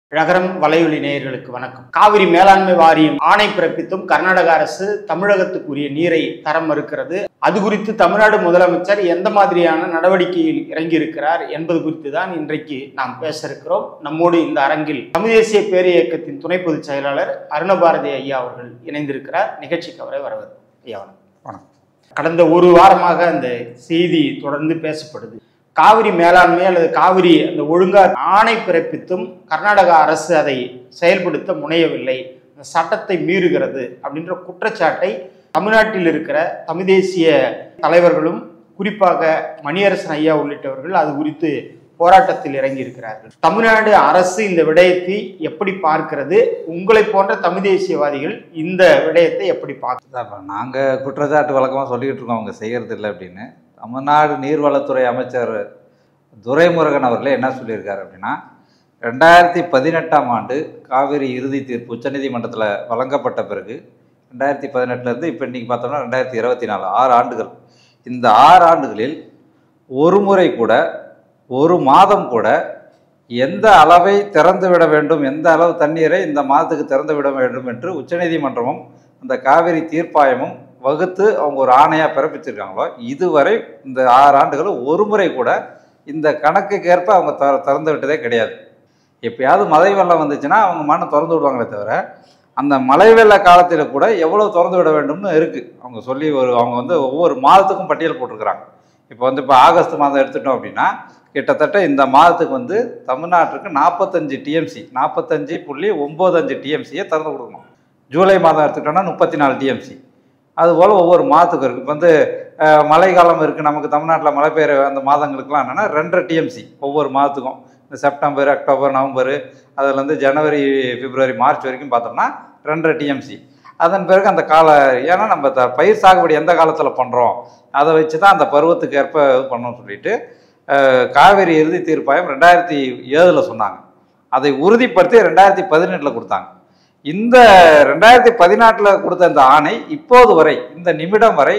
ரகரம் வலையொலி நேயர்களுக்கு வணக்கம். காவிரி மேலாண்மை வாரியம் ஆணை பிறப்பித்தும் கர்நாடக அரசு தமிழகத்துக்குரிய நீரை தர மறுக்கிறது. அது குறித்து தமிழ்நாடு முதலமைச்சர் எந்த மாதிரியான நடவடிக்கையில் இறங்கியிருக்கிறார் என்பது குறித்து தான் இன்றைக்கு நாம் பேச இருக்கிறோம். நம்மோடு இந்த அரங்கில் தமிழ் தேசிய பேரியக்கத்தின் துணை பொதுச் செயலாளர் அருணபாரதி ஐயா அவர்கள் இணைந்திருக்கிறார். நிகழ்ச்சிக்கு அவரை வரவேற்கிறோம். ஐயா வணக்கம். கடந்த ஒரு வாரமாக அந்த செய்தி தொடர்ந்து பேசப்படுது. காவிரி மேலாண்மை அல்லது காவிரி அந்த ஒழுங்கா ஆணை பிறப்பித்தும் கர்நாடக அரசு அதை செயல்படுத்த முனையவில்லை, சட்டத்தை மீறுகிறது அப்படின்ற குற்றச்சாட்டை தமிழ்நாட்டில் இருக்கிற தமிழ் தேசிய தலைவர்களும் குறிப்பாக மணியரசன் ஐயா உள்ளிட்டவர்கள் அது குறித்து போராட்டத்தில் இறங்கி இருக்கிறார்கள். தமிழ்நாடு அரசு இந்த விடயத்தை எப்படி பார்க்கிறது? உங்களை போன்ற தமிழ் தேசியவாதிகள் இந்த விடயத்தை எப்படி பார்க்குறதா? நாங்கள் குற்றச்சாட்டு வழக்கமாக சொல்லிக்கிட்டு இருக்கோம் அவங்க செய்கிறது இல்லை அப்படின்னு. தமிழ்நாடு நீர்வளத்துறை அமைச்சர் துரைமுருகன் அவர்களே என்ன சொல்லியிருக்காரு அப்படின்னா, 2018ஆம் ஆண்டு காவிரி இறுதி தீர்ப்பு உச்சநீதிமன்றத்தில் வழங்கப்பட்ட பிறகு 2018 இப்போ இன்றைக்கி பார்த்தோம்னா 2024 6 ஆண்டுகள். இந்த 6 ஆண்டுகளில் ஒரு முறை கூட ஒரு மாதம் கூட எந்த அளவை திறந்து விட வேண்டும், எந்த அளவு தண்ணீரை இந்த மாதத்துக்கு திறந்து விட வேண்டும் என்று உச்சநீதிமன்றமும் அந்த காவிரி தீர்ப்பாயமும் வகுத்து அவங்க ஒரு ஆணையாக பிறப்பிச்சிருக்காங்களோ, இதுவரை இந்த 6 ஆண்டுகளும் ஒரு முறை கூட இந்த கணக்குக்கேற்ப அவங்க திறந்து விட்டதே கிடையாது. எப்பயாவது மழை வெள்ளம் வந்துச்சுன்னா அவங்க மண்ணை திறந்து விடுவாங்களே தவிர, அந்த மழை வெள்ள காலத்தில் கூட எவ்வளோ திறந்து விட வேண்டும்னு இருக்குது. அவங்க சொல்லி அவங்க வந்து ஒவ்வொரு மாதத்துக்கும் பட்டியல் போட்டிருக்கிறாங்க. இப்போ ஆகஸ்ட் மாதம் எடுத்துட்டோம் அப்படின்னா கிட்டத்தட்ட இந்த மாதத்துக்கு வந்து தமிழ்நாட்டுக்கு 45 டிஎம்சி 45.95 டிஎம்சியை திறந்து கொடுக்கணும். ஜூலை மாதம் எடுத்துக்கிட்டோம்னா 34 டிஎம்சி. அதுபோல் ஒவ்வொரு மாதத்துக்கும் இருக்குது. இப்போ வந்து மழை காலம் இருக்குது, நமக்கு தமிழ்நாட்டில் மழை பெய்கிற அந்த மாதங்களுக்குலாம் என்னென்னா 2.5 டிஎம்சி ஒவ்வொரு மாதத்துக்கும். இந்த செப்டம்பர், அக்டோபர், நவம்பர், அதுலேருந்து ஜனவரி, பிப்ரவரி, மார்ச் வரைக்கும் பார்த்தோம்னா 2.5 டிஎம்சி. அதன் பிறகு அந்த ஏன்னா நம்ம பயிர் சாகுபடி எந்த காலத்தில் பண்ணுறோம் அதை வச்சு தான் அந்த பருவத்துக்கு ஏற்ப இது பண்ணோம்னு சொல்லிட்டு காவிரி இறுதி தீர்ப்பாயம் 2007 சொன்னாங்க. அதை உறுதிப்படுத்தி 2018 கொடுத்தாங்க. இந்த 2014 கொடுத்த இந்த ஆணை இப்போது வரை, இந்த நிமிடம் வரை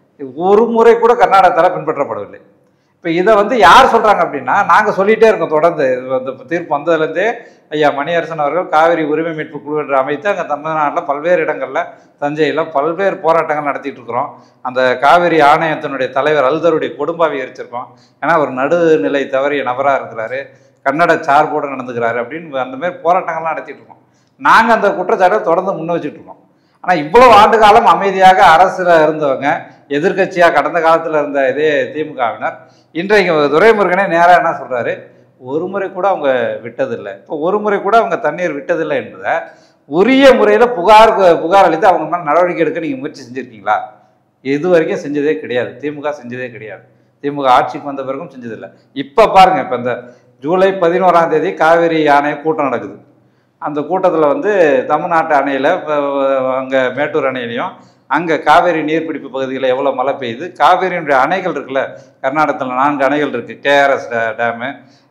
ஒரு முறை கூட கர்நாடகத்தில் பின்பற்றப்படவில்லை. இப்போ இதை வந்து யார் சொல்கிறாங்க அப்படின்னா, நாங்கள் சொல்லிகிட்டே இருக்கோம் தொடர்ந்து. இந்த தீர்ப்பு வந்ததுலேருந்தே ஐயா மணியரசன் அவர்கள் காவிரி உரிமை மீட்பு குழு என்று அமைத்து அங்கே தமிழ்நாட்டில் பல்வேறு இடங்களில், தஞ்சையில் பல்வேறு போராட்டங்கள் நடத்திட்டு இருக்கிறோம். அந்த காவிரி ஆணையத்தினுடைய தலைவர் அல்தருடைய குடும்பாவை எரிச்சிருக்கோம். ஏன்னா ஒரு நடுநிலை தவறிய நபராக இருக்கிறாரு, கன்னட சார்போடு நடந்துக்கிறாரு அப்படின்னு அந்த மாதிரி போராட்டங்கள்லாம் நடத்திட்டு இருக்கோம். நாங்கள் அந்த குற்றச்சாட்டை தொடர்ந்து முன்ன வச்சுட்டு இருக்கோம். ஆனால் இவ்வளோ ஆண்டு காலம் அமைதியாக அரசில் இருந்தவங்க, எதிர்கட்சியாக கடந்த காலத்தில் இருந்த இதே திமுகவினர், இன்றைக்கு துரைமுருகனே நேராக என்ன சொல்கிறாரு, ஒரு முறை கூட அவங்க விட்டதில்லை. இப்போ ஒரு முறை கூட அவங்க தண்ணீர் விட்டதில்லை என்பதை உரிய முறையில் புகார் அளித்து அவங்க மேலே நடவடிக்கை எடுக்க நீங்கள் முயற்சி செஞ்சுருக்கீங்களா? இது வரைக்கும் செஞ்சதே கிடையாது. திமுக செஞ்சதே கிடையாது. திமுக ஆட்சிக்கு வந்த பிறகும் செஞ்சதில்லை. இப்போ பாருங்கள், இப்போ இந்த ஜூலை 11ஆம் தேதி காவிரி ஆணைய கூட்டம் நடக்குது. அந்த கூட்டத்தில் வந்து தமிழ்நாட்டு அணையில், அங்கே மேட்டூர் அணையிலையும் அங்கே காவேரி நீர்பிடிப்பு பகுதியில் எவ்வளோ மழை பெய்யுது, காவேரியினுடைய அணைகள் இருக்குல்ல, கர்நாடகத்தில் 4 அணைகள் இருக்குது. கேஆர்எஸ் டேமு,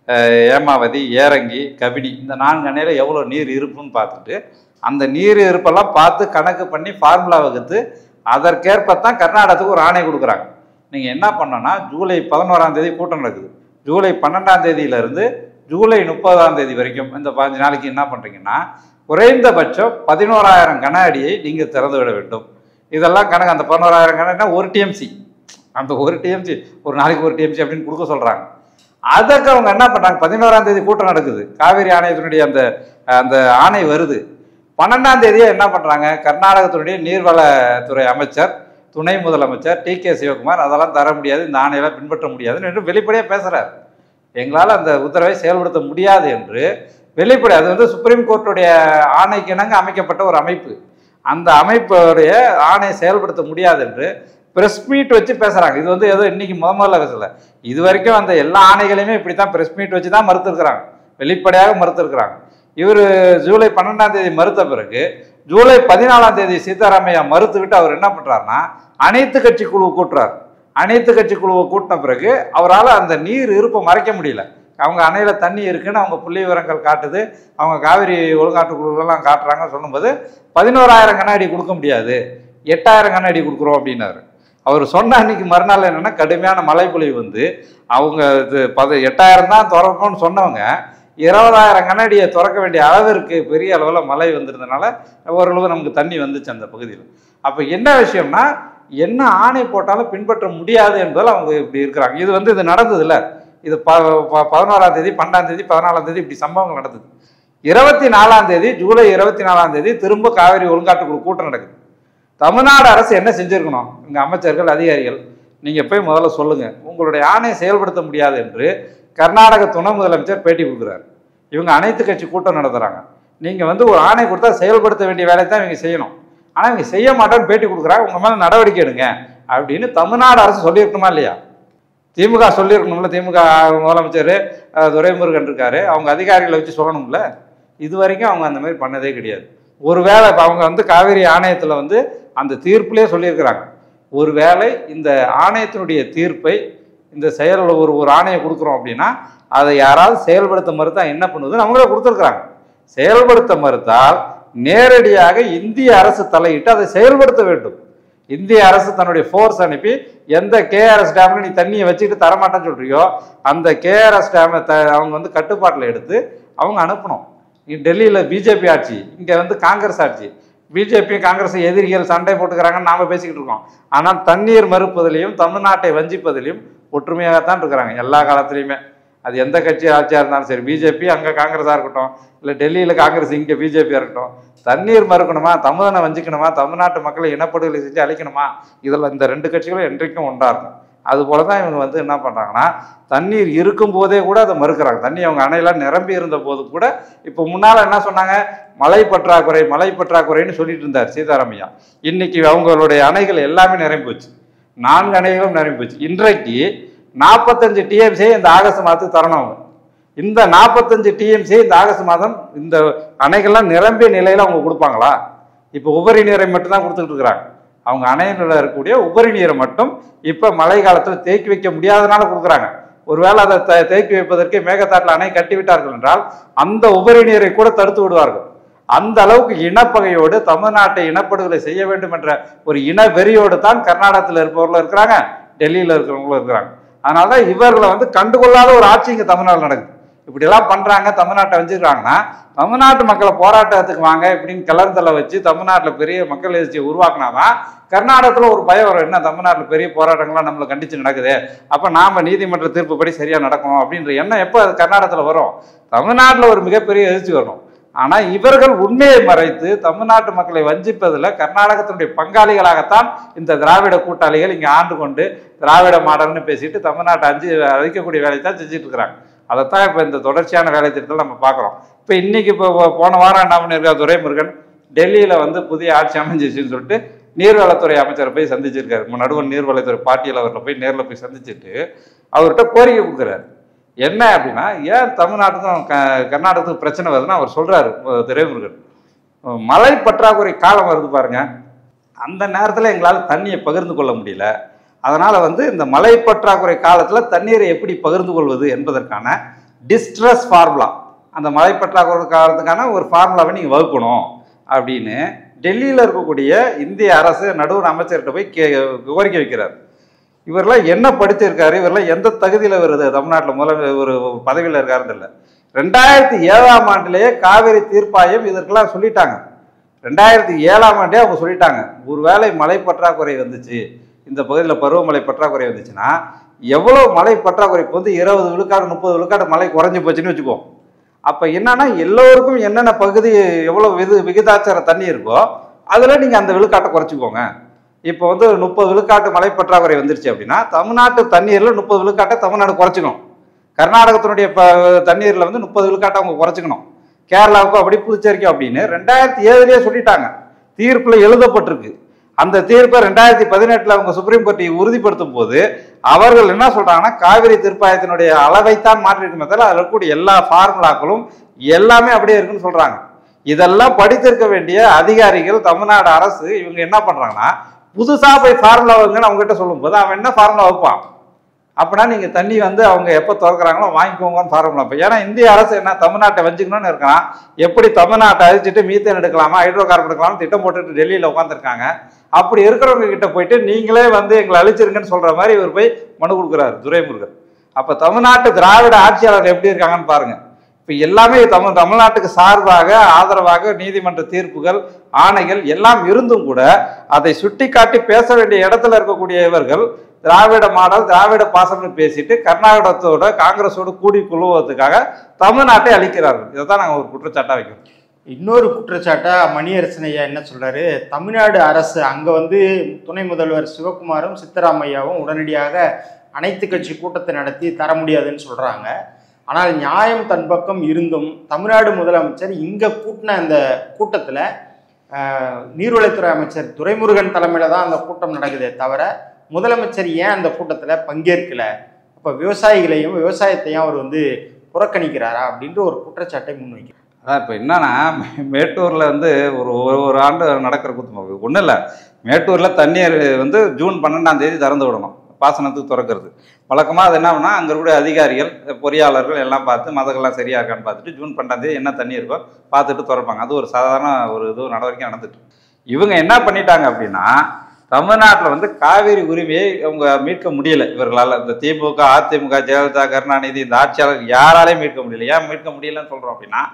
ஏமாவதி, ஏரங்கி, கபினி, இந்த 4 அணையில் எவ்வளோ நீர் இருப்புன்னு பார்த்துட்டு அந்த நீர் இருப்பெல்லாம் பார்த்து கணக்கு பண்ணி ஃபார்முலா வகுத்து அதற்கேற்பத்தான் கர்நாடகத்துக்கு ஒரு ஆணை கொடுக்குறாங்க. நீங்கள் என்ன பண்ணோன்னா, ஜூலை 11ஆம் தேதி கூட்டம் நடக்குது. ஜூலை 12ஆம் தேதியிலேருந்து ஜூலை 30ஆம் தேதி வரைக்கும் இந்த 15 நாளைக்கு என்ன பண்ணுறீங்கன்னா, குறைந்தபட்சம் 11,000 கன அடியை நீங்கள் திறந்து விட வேண்டும். இதெல்லாம் கணக்கு. அந்த 11,000 கன அடினா 1 டிஎம்சி, அந்த 1 டிஎம்சி ஒரு நாளைக்கு 1 டிஎம்சி அப்படின்னு கொடுக்க சொல்கிறாங்க. அதற்கு அவங்க என்ன பண்ணுறாங்க, 11ஆம் தேதி கூட்டம் நடக்குது, காவிரி ஆணையத்தினுடைய அந்த ஆணை வருது. 12ஆம் தேதியே என்ன பண்ணுறாங்க, கர்நாடகத்தினுடைய நீர்வளத்துறை அமைச்சர், துணை முதலமைச்சர் டி.கே. சிவகுமார் அதெல்லாம் தர முடியாது, இந்த ஆணையெல்லாம் பின்பற்ற முடியாதுன்னு என்று வெளிப்படையாக பேசுகிறார். எங்களால் அந்த உத்தரவை செயல்படுத்த முடியாது என்று வெளிப்படை. அது வந்து சுப்ரீம் கோர்ட்டுடைய ஆணைக்கு இணங்க அமைக்கப்பட்ட ஒரு அமைப்பு. அந்த அமைப்புடைய ஆணையை செயல்படுத்த முடியாது என்று ப்ரெஸ் மீட் வச்சு பேசுகிறாங்க. இது வந்து ஏதோ இன்னைக்கு முதல்ல பேசலை. இது வரைக்கும் அந்த எல்லா ஆணைகளையுமே இப்படி தான் ப்ரெஸ் மீட் வச்சு தான் மறுத்துருக்குறாங்க, வெளிப்படையாக மறுத்துருக்குறாங்க. இவர் ஜூலை 12ஆம் தேதி மறுத்த பிறகு ஜூலை 14ஆம் தேதி சீதாராமையா மறுத்துக்கிட்டு அவர் என்ன பண்ணுறாருன்னா, அனைத்து கட்சி குழுவை கூட்டுறார். அனைத்து கட்சி குழுவை கூட்டின பிறகு அவரால் அந்த நீர் இருப்பை மறைக்க முடியல. அவங்க அணையில் தண்ணி இருக்குன்னு அவங்க புள்ளி விவரங்கள் காட்டுது, அவங்க காவிரி ஒழுங்காற்று குழுவெல்லாம் காட்டுறாங்க. சொல்லும்போது 11,000 கன அடி கொடுக்க முடியாது, 8,000 கன அடி கொடுக்குறோம் அப்படின்னாரு. அவர் சொன்ன அன்னைக்கு மறுநாள் என்னென்னா கடுமையான மழை பொழிவு வந்து அவங்க 8,000 தான் திறப்போம்னு சொன்னவங்க 20,000 கனஅடியை திறக்க வேண்டிய அளவிற்கு பெரிய அளவில் மழை வந்திருந்தனால ஓரளவு நமக்கு தண்ணி வந்துச்சு அந்த பகுதியில். அப்போ என்ன விஷயம்னா, என்ன ஆணை போட்டாலும் பின்பற்ற முடியாது என்பதில் அவங்க இப்படி இருக்கிறாங்க. இது நடந்தது இல்லை. இது 11ஆம் தேதி 12ஆம் தேதி 14ஆம் தேதி இப்படி சம்பவங்கள் நடந்தது. 24ஆம் தேதி ஜூலை 24ஆம் தேதி திரும்ப காவிரி ஒழுங்காற்றுக்குழு கூட்டம் நடக்குது. தமிழ்நாடு அரசு என்ன செஞ்சிருக்கணும்? இங்கே அமைச்சர்கள் அதிகாரிகள் நீங்கள் போய் முதல்ல சொல்லுங்கள், உங்களுடைய ஆணையை செயல்படுத்த முடியாது என்று கர்நாடக துணை முதலமைச்சர் பேட்டி கொடுக்குறாரு. இவங்க அனைத்து கட்சி கூட்டம் நடத்துகிறாங்க. நீங்கள் ஒரு ஆணை கொடுத்தா செயல்படுத்த வேண்டிய வேலையை தான் இவங்க செய்யணும். ஆனால் இவங்க செய்ய மாட்டேன்னு பேட்டி கொடுக்குறாங்க. உங்கள் மேலே நடவடிக்கை எடுங்க அப்படின்னு தமிழ்நாடு அரசு சொல்லியிருக்கணுமா இல்லையா? திமுக சொல்லியிருக்கணும்ல. திமுக முதலமைச்சர் துரைமுருகன் இருக்காரு, அவங்க அதிகாரிகளை வச்சு சொல்லணும்ல. இது வரைக்கும் அவங்க அந்த மாதிரி பண்ணதே கிடையாது. ஒருவேளை இப்போ அவங்க காவிரி ஆணையத்தில் அந்த தீர்ப்புலேயே சொல்லியிருக்கிறாங்க, ஒருவேளை இந்த ஆணையத்தினுடைய தீர்ப்பை இந்த செயலில் ஒரு ஆணையை கொடுக்குறோம் அப்படின்னா அதை யாராவது செயல்படுத்த மறுத்தா என்ன பண்ணுவதுன்னு அவங்களே கொடுத்துருக்குறாங்க. செயல்படுத்த மறுத்தால் நேரடியாக இந்திய அரசு தலையிட்டு அதை செயல்படுத்த வேண்டும். இந்திய அரசு தன்னுடைய ஃபோர்ஸ் அனுப்பி எந்த கேஆர்எஸ் டேம்ல நீ தண்ணியை வச்சுக்கிட்டு தரமாட்டேன்னு சொல்றியோ அந்த கேஆர்எஸ் டேமை அவங்க கட்டுப்பாட்டில் எடுத்து அவங்க அனுப்பணும். டெல்லியில் பிஜேபி ஆட்சி, இங்கே காங்கிரஸ் ஆட்சி. பிஜேபி காங்கிரஸ் எதிரிகள் சண்டை போட்டுக்கிறாங்கன்னு நாம பேசிக்கிட்டு இருக்கோம். ஆனால் தண்ணீர் மறுப்பதிலையும் தமிழ்நாட்டை வஞ்சிப்பதிலையும் ஒற்றுமையாகத்தான் இருக்கிறாங்க எல்லா காலத்திலையுமே. அது எந்த கட்சி ஆட்சியாக இருந்தாலும் சரி, பிஜேபி அங்கே காங்கிரஸாக இருக்கட்டும், இல்லை டெல்லியில் காங்கிரஸ் இங்கே பிஜேபியாக இருக்கட்டும், தண்ணீர் மறுக்கணுமா, தமிழனை வஞ்சிக்கணுமா, தமிழ்நாட்டு மக்களை இனப்படுகொலை செஞ்சு அழிக்கணுமா, இதில் இந்த ரெண்டு கட்சிகளும் என்றைக்கும் ஒன்றா இருக்கும். அதுபோல தான் இவங்க என்ன பண்ணுறாங்கன்னா, தண்ணீர் இருக்கும் போதே கூட அதை மறுக்கிறாங்க. தண்ணி அவங்க அணையெல்லாம் நிரம்பி இருந்த போது கூட, இப்போ முன்னால் என்ன சொன்னாங்க, மழை பற்றாக்குறைன்னு சொல்லிட்டு இருந்தார் சீதாராமையா. இன்னைக்கு அவங்களுடைய அணைகள் எல்லாமே நிரம்பி போச்சு, 4 அணைகளும் நிரம்பி போச்சு. இன்றைக்கு 45 டிஎம்சி இந்த ஆகஸ்ட் மாதத்துக்கு தரணும். அவங்க இந்த 45 டிஎம்சி இந்த ஆகஸ்ட் மாதம் இந்த அணைகள்லாம் நிரம்பிய நிலையில் அவங்க கொடுப்பாங்களா? இப்போ உபரி நீரை மட்டும்தான் கொடுத்துட்டு இருக்கிறாங்க. அவங்க அணையில் இருக்கக்கூடிய உபரி நீரை மட்டும் இப்போ மழை காலத்தில் தேக்கி வைக்க முடியாதனால கொடுக்குறாங்க. ஒருவேளை அதை தேக்கி வைப்பதற்கு மேகதாட்டில் அணை கட்டிவிட்டார்கள் என்றால் அந்த உபரி நீரை கூட தடுத்து விடுவார்கள். அந்த அளவுக்கு இனப்பகையோடு தமிழ்நாட்டை இனப்படுகொலை செய்ய வேண்டும் என்ற ஒரு இன வெறியோடு தான் கர்நாடகத்தில் இருப்பவர்களும் இருக்கிறாங்க, டெல்லியில் இருக்கிறவங்களும் இருக்கிறாங்க. அதனால தான் இவர்களை கண்டுகொள்ளாத ஒரு ஆட்சி இங்கே தமிழ்நாடு நடக்குது. இப்படியெல்லாம் பண்ணுறாங்க, தமிழ்நாட்டை வச்சுருக்காங்கன்னா தமிழ்நாட்டு மக்களை போராட்டத்துக்கு வாங்க இப்படின்னு கிளர்ந்தலை வச்சு தமிழ்நாட்டில் பெரிய மக்கள் எழுச்சியை உருவாக்குனாதான் கர்நாடகத்தில் ஒரு பயம் வரும். என்ன தமிழ்நாட்டில் பெரிய போராட்டங்கள்லாம் நம்மளை கண்டித்து நடக்குது, அப்போ நாம் நீதிமன்ற தீர்ப்புப்படி சரியாக நடக்கணும் அப்படின்ற எண்ணம் எப்போ அது கர்நாடகத்தில் வரும்? தமிழ்நாட்டில் ஒரு மிகப்பெரிய எழுச்சி வரணும். ஆனால் இவர்கள் உண்மையை மறைத்து தமிழ்நாட்டு மக்களை வஞ்சிப்பதில் கர்நாடகத்தினுடைய பங்காளிகளாகத்தான் இந்த திராவிட கூட்டாளிகள் இங்கே ஆண்டு கொண்டு திராவிட மாடல்னு பேசிட்டு தமிழ்நாட்டை அழிக்கக்கூடிய வேலையை தான் செஞ்சுட்டு இருக்கிறாங்க. அதைத்தான் இப்போ இந்த தொடர்ச்சியான வேலை திட்டத்தில் நம்ம பார்க்குறோம். இப்போ இன்னைக்கு போன வாரம் என்ன பண்ணியிருக்கார் துரைமுருகன், டெல்லியில் புதிய ஆட்சி அமைஞ்சிச்சுன்னு சொல்லிட்டு நீர்வளத்துறை அமைச்சரை போய் சந்திச்சிருக்காரு. நடுவண் நீர்வளத்துறை பாட்டியல் அவர்களை போய் நேரில் போய் சந்திச்சுட்டு அவர்கிட்ட கோரிக்கை கொடுக்குறாரு. என்ன அப்படின்னா, ஏன் தமிழ்நாட்டுக்கும் கர்நாடகத்துக்கும் பிரச்சனை வருதுன்னா அவர் சொல்றாரு துரைமுருகன், மழை பற்றாக்குறை காலம் வருது பாருங்க, அந்த நேரத்தில் எங்களால் தண்ணியை பகிர்ந்து கொள்ள முடியல. அதனால இந்த மழை பற்றாக்குறை காலத்தில் தண்ணீரை எப்படி பகிர்ந்து கொள்வது என்பதற்கான டிஸ்ட்ரஸ் ஃபார்முலா, அந்த மழை பற்றாக்குறை காலத்துக்கான ஒரு ஃபார்முலாவை நீங்கள் வகுக்கணும் அப்படின்னு டெல்லியில் இருக்கக்கூடிய இந்திய அரசு நடுவர் அமைச்சர்கிட்ட போய் கோரிக்கை வைக்கிறார். இவரெல்லாம் என்ன படிச்சிருக்காரு, இவரெல்லாம் எந்த தகுதியில் வருது தமிழ்நாட்டில் முதல்ல ஒரு பதவியில் இருக்காருன்னு இல்லை. 2007ஆம் ஆண்டிலேயே காவிரி தீர்ப்பாயம் இதற்கெல்லாம் சொல்லிட்டாங்க. 2007ஆம் ஆண்டே அவங்க சொல்லிட்டாங்க, ஒருவேளை மழை பற்றாக்குறை வந்துச்சு, இந்த பகுதியில் பருவமழை பற்றாக்குறை வந்துச்சுன்னா எவ்வளோ மழை பற்றாக்குறை 20 விழுக்காடு 30 விழுக்காடு மழை குறைஞ்சி போச்சுன்னு வச்சுக்குவோம். அப்போ என்னன்னா எல்லோருக்கும் என்னென்ன பகுதி எவ்வளோ விகிதாச்சார தண்ணி இருக்கோ அதில் நீங்கள் அந்த விழுக்காட்டை குறைச்சிக்கோங்க. இப்போ 30 விழுக்காட்டு மழை பற்றாக்குறை வந்துருச்சு அப்படின்னா தமிழ்நாட்டு தண்ணீரில் 30 விழுக்காட்டை தமிழ்நாடு குறைச்சிக்கணும். கர்நாடகத்தினுடைய தண்ணீரில் 30 விழுக்காட்டை அவங்க குறைச்சிக்கணும். கேரளாவுக்கும் அப்படி, புதுச்சேரிக்கும் அப்படின்னு 2007 சொல்லிட்டாங்க, தீர்ப்பில் எழுதப்பட்டிருக்கு. அந்த தீர்ப்பை 2018 அவங்க சுப்ரீம் கோர்ட்டை உறுதிப்படுத்தும் போது அவர்கள் என்ன சொல்றாங்கன்னா, காவிரி தீர்ப்பாயத்தினுடைய அளவைத்தான் மாற்றிருக்கும், அதில் இருக்கக்கூடிய எல்லா ஃபார்முலாக்களும் எல்லாமே அப்படியே இருக்குன்னு சொல்றாங்க. இதெல்லாம் படித்திருக்க வேண்டிய அதிகாரிகள் தமிழ்நாடு அரசு இவங்க என்ன பண்றாங்கன்னா, புதுசா போய் ஃபார்முலா வைங்கன்னு அவங்க கிட்ட சொல்லும் போது அவன் என்ன ஃபார்முலா வைப்பான் அப்படின்னா, நீங்க தண்ணி எப்போ திறக்கிறாங்களோ வாங்கிக்கோங்கன்னு ஃபார்முலா வைப்போம். ஏன்னா இந்திய அரசு என்ன தமிழ்நாட்டை வஞ்சிக்கணும்னு இருக்கான், எப்படி தமிழ்நாட்டை அழிச்சிட்டு மீத்தேன் எடுக்கலாமா ஹைட்ரோ கார்பன் எடுக்கலாம்னு திட்டம் போட்டுட்டு டெல்லியில் உட்காந்துருக்காங்க. அப்படி இருக்கிறவங்க கிட்ட போயிட்டு நீங்களே எங்களை அழிச்சிருங்கன்னு சொல்ற மாதிரி இவர் போய் மனு கொடுக்குறாரு துரைமுருகன். அப்ப தமிழ்நாட்டு திராவிட ஆட்சியாளர்கள் எப்படி இருக்காங்கன்னு பாருங்க. இப்ப இப்போ எல்லாமே தமிழ்நாட்டுக்கு சார்பாக ஆதரவாக நீதிமன்ற தீர்ப்புகள் ஆணைகள் எல்லாம் இருந்தும் கூட அதை சுட்டி காட்டி பேச வேண்டிய இடத்துல இருக்கக்கூடிய இவர்கள் திராவிட மாடல் திராவிட பாசம்னு பேசிட்டு கர்நாடகத்தோட காங்கிரஸோடு கூடி குழுவதற்காக தமிழ்நாட்டை அழிக்கிறார்கள். இதை தான் நாங்கள் ஒரு குற்றச்சாட்டாக வைக்கிறோம். இன்னொரு குற்றச்சாட்டா மணியரசன் ஐயா என்ன சொல்றாரு, தமிழ்நாடு அரசு அங்க துணை முதல்வர் சிவகுமாரும் சித்தராமையாவும் உடனடியாக அனைத்து கட்சி கூட்டத்தை நடத்தி தர முடியாதுன்னு சொல்றாங்க. ஆனால் நியாயம் தன் பக்கம் இருந்தும் தமிழ்நாடு முதலமைச்சர் இங்க கூட்டின அந்த கூட்டத்துல நீர்வளத்துறை அமைச்சர் துரைமுருகன் தலைமையில தான் அந்த கூட்டம் நடக்குதே தவிர முதலமைச்சர் ஏன் அந்த கூட்டத்துல பங்கேற்கல? அப்ப விவசாயிகளையும் விவசாயத்தையும் அவர் புறக்கணிக்கிறாரா அப்படின்ற ஒரு குற்றச்சாட்டை முன்வைக்கிறார். அதான் இப்போ என்னன்னா, மேட்டூரில் ஒரு ஆண்டு நடக்கிற கூத்து ஒன்றும் இல்லை. மேட்டூரில் தண்ணீர் ஜூன் 12ஆம் திறந்து விடணும், பாசனத்துக்கு திறக்கிறது. வழக்கமாக அது என்ன பண்ணால் அங்கே இருக்கக்கூடிய அதிகாரிகள் பொறியாளர்கள் எல்லாம் பார்த்து மதங்கள்லாம் சரியாக இருக்கான்னு பார்த்துட்டு ஜூன் 12ஆம் என்ன தண்ணி இருக்கோ பார்த்துட்டு திறப்பாங்க. அது ஒரு சாதாரண ஒரு நடவடிக்கை நடந்துட்டு. இவங்க என்ன பண்ணிட்டாங்க அப்படின்னா, தமிழ்நாட்டில் காவிரி உரிமையை அவங்க மீட்க முடியல இவர்களால். இந்த திமுக அதிமுக ஜெயலலிதா கருணாநிதி இந்த ஆட்சியாளர் யாராலையும் மீட்க முடியல. ஏன் மீட்க முடியலன்னு சொல்கிறோம் அப்படின்னா,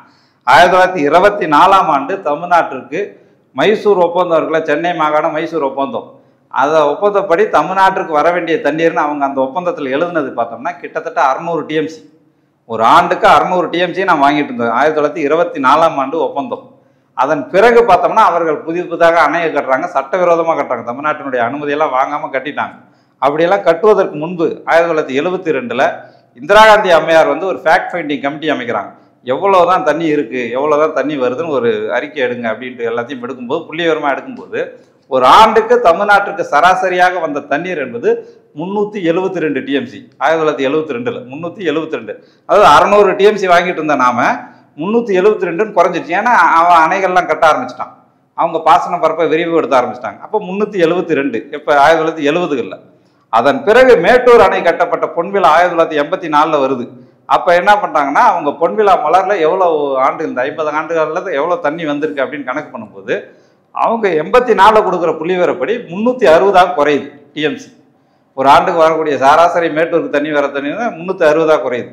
1924ஆம் ஆண்டு தமிழ்நாட்டிற்கு மைசூர் ஒப்பந்தம் இருக்குல்ல, சென்னை மாகாணம் மைசூர் ஒப்பந்தம், அதை ஒப்பந்தப்படி தமிழ்நாட்டிற்கு வர வேண்டிய தண்ணீர்னு அவங்க அந்த ஒப்பந்தத்தில் எழுதுனது பார்த்தோம்னா கிட்டத்தட்ட 600 டிஎம்சி. ஒரு ஆண்டுக்கு 600 டிஎம்சி நான் வாங்கிட்டு இருந்தோம். 1924ஆம் ஆண்டு ஒப்பந்தம். அதன் பிறகு பார்த்தோம்னா அவர்கள் புதிதாக அணையை கட்டுறாங்க, சட்டவிரோதமாக கட்டுறாங்க, தமிழ்நாட்டினுடைய அனுமதியெல்லாம் வாங்காமல் கட்டிட்டாங்க. அப்படியெல்லாம் கட்டுவதற்கு முன்பு 1972 இந்திரா காந்தி அம்மையார் ஒரு ஃபேக்ட் ஃபைண்டிங் கமிட்டி அமைக்கிறாங்க. எவ்வளோதான் தண்ணி இருக்குது, எவ்வளோதான் தண்ணி வருதுன்னு ஒரு அறிக்கை எடுங்க அப்படின்ட்டு எல்லாத்தையும் எடுக்கும்போது, புள்ளிவிவரமாக எடுக்கும்போது, ஒரு ஆண்டுக்கு தமிழ்நாட்டிற்கு சராசரியாக வந்த தண்ணீர் என்பது 372 டிஎம்சி. 1972 372. அதாவது 600 டிஎம்சி வாங்கிட்டு இருந்த நாம 372 குறைஞ்சிருச்சு. ஏன்னா அவன் அணைகள்லாம் கட்ட ஆரம்பிச்சிட்டான், அவங்க பாசன பரப்பை விரிவுபடுத்த ஆரம்பிச்சிட்டாங்க. அப்போ 372 இப்போ 1970களில். அதன் பிறகு மேட்டூர் அணை கட்டப்பட்ட பொன்விழா 1984 வருது. அப்போ என்ன பண்ணுறாங்கன்னா, அவங்க பொன்விழா மலரில் எவ்வளோ ஆண்டு இந்த 50 ஆண்டுகளில் எவ்வளோ தண்ணி வந்திருக்கு அப்படின்னு கணக்கு பண்ணும்போது அவங்க 84 கொடுக்குற புள்ளிவிவரப்படி 360 குறையுது டிஎம்சி. ஒரு ஆண்டுக்கு வரக்கூடிய சராசரி மேட்டூருக்கு தண்ணி வர தண்ணி 360 குறையுது.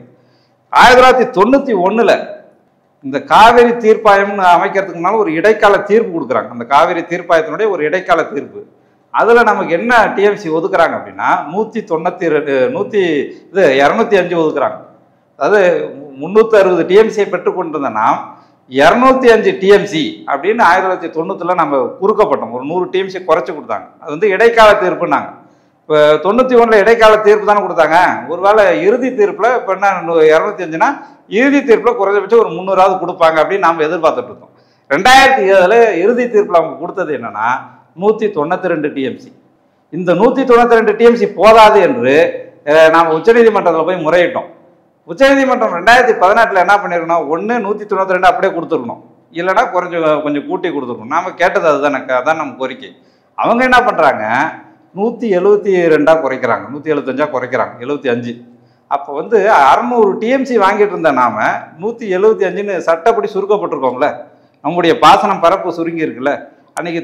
1991 இந்த காவிரி தீர்ப்பாயம்னு அமைக்கிறதுக்கு முன்னால் ஒரு இடைக்கால தீர்ப்பு கொடுக்குறாங்க. அந்த காவிரி தீர்ப்பாயத்தினுடைய ஒரு இடைக்கால தீர்ப்பு. அதில் நமக்கு என்ன டிஎம்சி ஒதுக்குறாங்க அப்படின்னா 205 ஒதுக்குறாங்க. அதாவது 360 டிஎம்சியை பெற்றுக்கொண்டிருந்த நாம் 205 டிஎம்சி அப்படின்னு 1990 நம்ம குறுக்கப்பட்டோம். ஒரு 100 டிஎம்சி குறைச்சி கொடுத்தாங்க. அது இடைக்கால தீர்ப்புனாங்க. இப்போ 91 இடைக்கால தீர்ப்பு தானே கொடுத்தாங்க. ஒருவேளை இறுதி தீர்ப்பில் இப்போ என்ன 205னா இறுதி தீர்ப்பில் குறைஞ்சபட்சம் ஒரு 300 கொடுப்பாங்க அப்படின்னு நாம் எதிர்பார்த்துட்டு இருந்தோம். 2007 இறுதி தீர்ப்பில் அவங்க கொடுத்தது என்னன்னா 192 டிஎம்சி. இந்த 192 டிஎம்சி போதாது என்று நாம் உச்சநீதிமன்றத்தில் போய் முறையிட்டோம். உச்சநீதிமன்றம் 2018 என்ன பண்ணிருக்கணும், 192 அப்படியே கொடுத்துருக்கணும், இல்லைன்னா கொஞ்சம் கூட்டி கொடுத்துருக்கணும். நாம் கேட்டது அதுதானே, அதான் நம்ம கோரிக்கை. அவங்க என்ன பண்ணுறாங்க, 172 குறைக்கிறாங்க, 175 குறைக்கிறாங்க, 75. அப்போ 600 டிஎம்சி வாங்கிட்டு இருந்த நாம 175ன்னு சட்டப்படி சுருக்கப்பட்டிருக்கோம்ல, நம்முடைய பாசனம் பரப்பு சுருங்கி இருக்குல்ல. அன்னைக்கு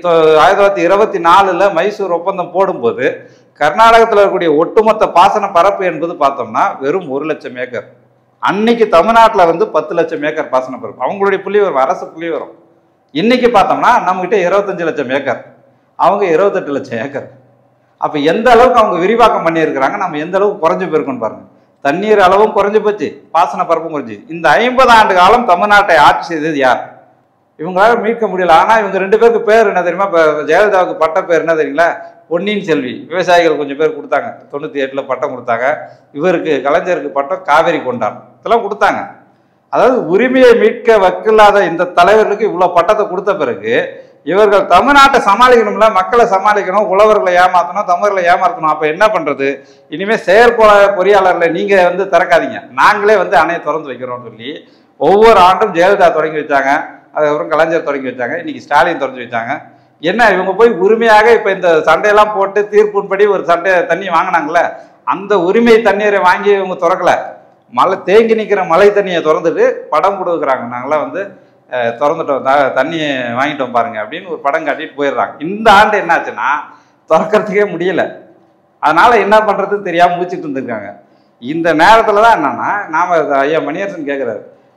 1924 மைசூர் ஒப்பந்தம் போடும்போது கர்நாடகத்தில் இருக்கக்கூடிய ஒட்டுமொத்த பாசன பரப்பு என்பது பார்த்தோம்னா வெறும் 1 லட்சம் ஏக்கர். அன்னைக்கு தமிழ்நாட்டில் 10 லட்சம் ஏக்கர் பாசன பரப்பு, அவங்களுடைய புள்ளிவிவரம், அரசு புள்ளிவிவரம். இன்னைக்கு பார்த்தோம்னா நம்மகிட்ட 25 லட்சம் ஏக்கர், அவங்க 28 லட்சம் ஏக்கர். அப்போ எந்த அளவுக்கு அவங்க விரிவாக்கம் பண்ணியிருக்கிறாங்க, நம்ம எந்த அளவுக்கு குறைஞ்சு போயிருக்கோன்னு பாருங்க. தண்ணீர் அளவும் குறைஞ்சு போச்சு, பாசன பரப்பும் குறைஞ்சி. இந்த 50 ஆண்டு காலம் தமிழ்நாட்டை ஆட்சி செய்தது யார்? இவங்களால மீட்க முடியல. ஆனால் இவங்க 2 பேருக்கு பேர் என்ன தெரியுமா? இப்போ ஜெயலலிதாவுக்கு பட்ட பேர் என்ன தெரியுங்களா? பொன்னியின் செல்வி. விவசாயிகள் கொஞ்சம் பேர் கொடுத்தாங்க, 98 பட்டம் கொடுத்தாங்க. இவருக்கு கலைஞருக்கு பட்டம் காவேரி கொண்டான், இதெல்லாம் கொடுத்தாங்க. அதாவது உரிமையை மீட்க வக்கில்லாத இந்த தலைவர்களுக்கு இவ்வளோ பட்டத்தை கொடுத்த பிறகு இவர்கள் தமிழ்நாட்டை சமாளிக்கணும்ல, மக்களை சமாளிக்கணும், உழவர்களை ஏமாற்றணும், தமிழர்களை ஏமாற்றணும். அப்போ என்ன பண்ணுறது? இனிமேல் பொறியாளர்களை நீங்கள் திறக்காதீங்க, நாங்களே அணையை திறந்து வைக்கிறோம்னு சொல்லி ஒவ்வொரு ஆண்டும் ஜெயலலிதா தொடங்கி வச்சாங்க, அதுக்கப்புறம் கலைஞர் தொடங்கி வச்சாங்க, இன்னைக்கு ஸ்டாலின் தொடங்கி வச்சாங்க. என்ன இவங்க போய் உரிமையாக இப்போ இந்த சண்டையெல்லாம் போட்டு தீர்ப்புன்படி ஒரு தண்ணி வாங்கினாங்களே, அந்த உரிமை தண்ணீரை வாங்கி இவங்க திறக்கலை. மழை தேங்கி நிற்கிற மழை தண்ணியை திறந்துட்டு படம் கொடுக்குறாங்க, நாங்களாம் திறந்துட்டோம், தண்ணியை வாங்கிட்டோம் பாருங்க அப்படின்னு ஒரு படம் காட்டிட்டு போயிடுறாங்க. இந்த ஆண்டு என்னாச்சுன்னா திறக்கிறதுக்கே முடியல. அதனால என்ன பண்ணுறதுன்னு தெரியாமல் முடிச்சுட்டு இருந்திருக்காங்க. இந்த நேரத்தில் தான் என்னன்னா, நாம் ஐயா மணியரசன் கேட்குறாரு,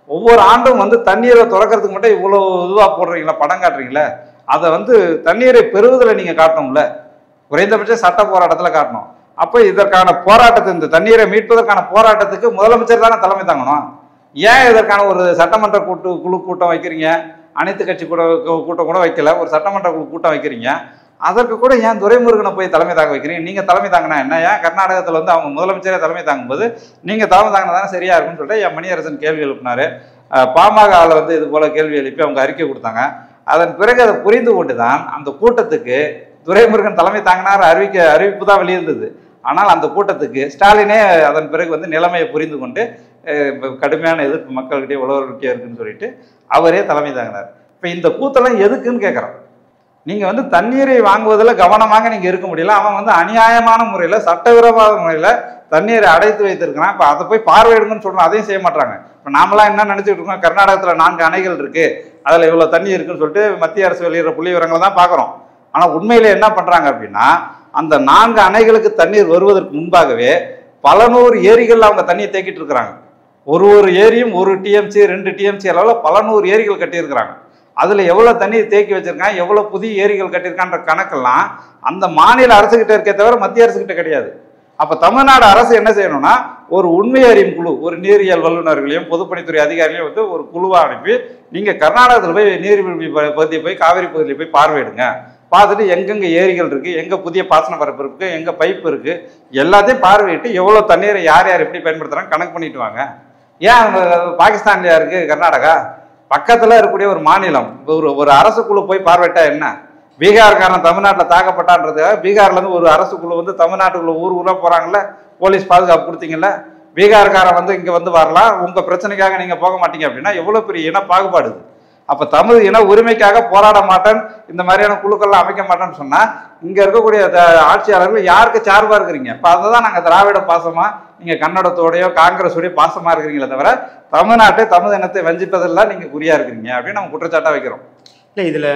ஒவ்வொரு ஆண்டும் வந்து தண்ணீரை திறக்கிறதுக்கு மட்டும் இவ்வளோ இதுவாக போடுறீங்களா, படம் காட்டுறீங்களே, அதை வந்து தண்ணீரை பெறுவதில் நீங்கள் காட்டணும்ல, குறைந்தபட்ச சட்ட போராட்டத்தில் காட்டணும். அப்போ இதற்கான போராட்டத்தை, இந்த தண்ணீரை மீட்பதற்கான போராட்டத்துக்கு முதலமைச்சர் தானே தலைமை தாங்கணும். ஏன் இதற்கான ஒரு சட்டமன்ற குழு கூட்டம் வைக்கிறீங்க, அனைத்து கட்சி கூட்டம் கூட வைக்கல, ஒரு சட்டமன்ற குழு கூட்டம் வைக்கிறீங்க, அதற்கு கூட ஏன் துரைமுருகனை போய் தலைமை தாங்க வைக்கிறீங்க? நீங்கள் தலைமை தாங்கினா என்ன? ஏன் கர்நாடகத்தில் வந்து அவங்க முதலமைச்சரே தலைமை தாங்கும்போது நீங்கள் தலைமை தாங்கினா தானே சரியா இருக்குன்னு சொல்லிட்டு என் மணியரசன் கேள்வி எழுப்பினார். பாமகவில் வந்து இது போல கேள்வி எழுப்பி அவங்க அறிக்கை கொடுத்தாங்க. அதன் பிறகு அதை புரிந்து கொண்டு தான் அந்த கூட்டத்துக்கு துரைமுருகன் தலைமை தாங்கினார் அறிவிப்பு தான் வெளியிருந்தது. ஆனால் அந்த கூட்டத்துக்கு ஸ்டாலினே அதன் பிறகு வந்து நிலைமையை புரிந்து கொண்டு கடுமையான எதிர்ப்பு மக்கள்கிட்டே உழவர்கிட்டே இருக்குன்னு சொல்லிட்டு அவரே தலைமை தாங்கினார். இப்போ இந்த கூத்தெல்லாம் எதுக்குன்னு கேட்குறோம். நீங்கள் வந்து தண்ணீரை வாங்குவதில் கவனமாக நீங்கள் இருக்க முடியல. அவன் வந்து அநியாயமான முறையில், சட்டவிரோத முறையில் தண்ணீரை அடைத்து வைத்திருக்கிறான். இப்போ அதை போய் பார்வையிடுங்கன்னு சொல்கிறோம், அதையும் செய்ய மாட்டாங்க. இப்போ நாமெல்லாம் என்ன நினச்சிட்டு இருக்கோம், கர்நாடகத்தில் 4 அணைகள் இருக்குது, அதில் இவ்வளோ தண்ணி இருக்குன்னு சொல்லிட்டு மத்திய அரசு வெளியிடுற புள்ளி விவரங்களை தான் பார்க்குறோம். ஆனால் உண்மையில் என்ன பண்ணுறாங்க அப்படின்னா, அந்த 4 அணைகளுக்கு தண்ணீர் வருவதற்கு முன்பாகவே பல நூறு ஏரிகள் அவங்க தண்ணியை தேக்கிட்டு இருக்கிறாங்க. ஒரு ஏரியும் 1 TMC 2 TMC அளவில் பல நூறு ஏரிகள் கட்டியிருக்கிறாங்க. அதில் எவ்வளோ தண்ணீர் தேக்கி வச்சிருக்காங்க, எவ்வளோ புதிய ஏரிகள் கட்டியிருக்கான்ற கணக்கெல்லாம் அந்த மாநில அரசுகிட்ட இருக்கே தவிர மத்திய அரசுகிட்ட கிடையாது. அப்போ தமிழ்நாடு அரசு என்ன செய்யணும்னா, ஒரு உண்மை அறியும் குழு, ஒரு நீரியல் வல்லுநர்களையும் பொதுப்பணித்துறை அதிகாரிகளையும் வந்து ஒரு குழுவாக அனுப்பி நீங்கள் கர்நாடகத்தில் போய் நீர்வீழ்ச்சி பகுதியை போய் காவிரி பகுதியில் போய் பார்வையிடுங்க. பார்த்துட்டு எங்கெங்கே ஏரிகள் இருக்குது, எங்கே புதிய பாசன பரப்பு இருக்குது, எங்கே பைப்பு இருக்குது, எல்லாத்தையும் பார்வையிட்டு எவ்வளோ தண்ணீரை யார் யார் எப்படி பயன்படுத்துகிறாங்க கணக்கு பண்ணிட்டு வாங்க. ஏன் பாகிஸ்தான்லையா இருக்குது கர்நாடகா? பக்கத்தில் இருக்கக்கூடிய ஒரு மாநிலம். ஒரு அரசு குழு போய் பார்வையிட்டா என்ன? பீகார்காரன் தமிழ்நாட்டில் தாக்கப்பட்டான்றது, பீகார்லேருந்து ஒரு அரசு குழு வந்து தமிழ்நாட்டுக்குள்ள ஊராக போகிறாங்கல்ல, போலீஸ் பாதுகாப்பு கொடுத்தீங்கல்ல, பீகார்காரன் வந்து இங்கே வந்து வரலாம், உங்கள் பிரச்சனைக்காக நீங்கள் போக மாட்டீங்க அப்படின்னா எவ்வளோ பெரிய இன பாகுபாடு. அப்போ தமிழ் இன உரிமைக்காக போராட மாட்டேன், இந்த மாதிரியான குழுக்கள்லாம் அமைக்க மாட்டேன்னு சொன்னால் இங்கே இருக்கக்கூடிய ஆட்சியாளர்கள் யாருக்கு சார்பாக இருக்கிறீங்க? இப்போ அதை தான் நாங்கள் திராவிட பாசமாக, நீங்கள் கன்னடத்தோடையோ காங்கிரஸோடையோ பாசமாக இருக்கிறீங்களே தவிர தமிழ்நாட்டை தமிழ் இனத்தை வஞ்சிப்பதெல்லாம் நீங்கள் குறியாக இருக்கிறீங்க அப்படின்னு நம்ம குற்றச்சாட்டாக வைக்கிறோம். இல்லை, இதில்